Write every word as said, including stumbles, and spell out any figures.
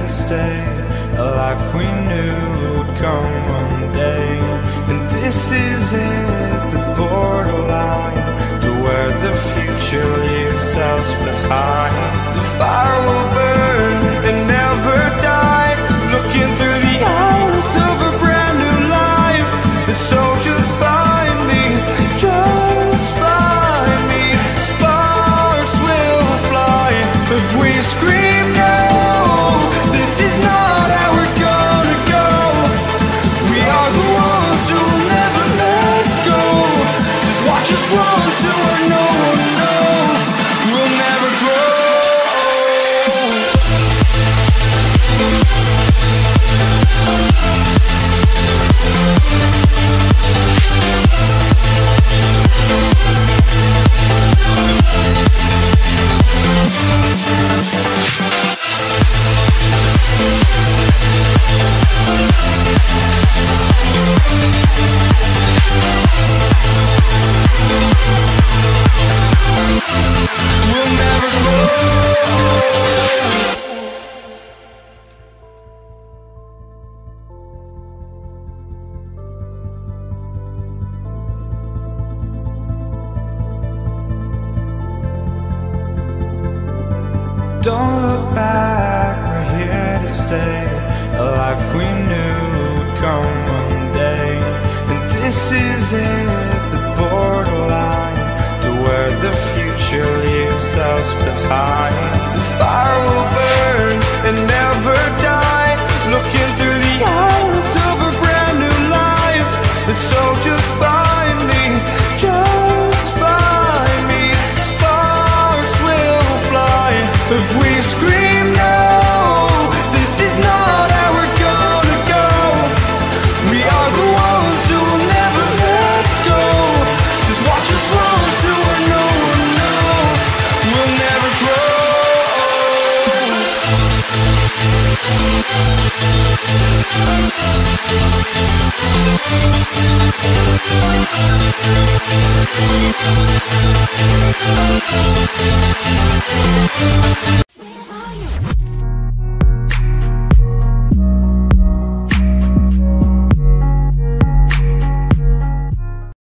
to stay, a life we knew would come one day. And this is it, the borderline to where the future leaves us behind. The fire will burn and never die, looking through the eyes of a brand new life. And so just find me, just find me. Sparks will fly if we scream no. This is not how we're gonna go. We are the ones who will never let go. Just watch us run to where no one knows. We'll never grow. We'll never grow. Don't look back, we're here to stay, a life we knew would come one day. And this is it, the borderline to where the future leaves us behind. The fire will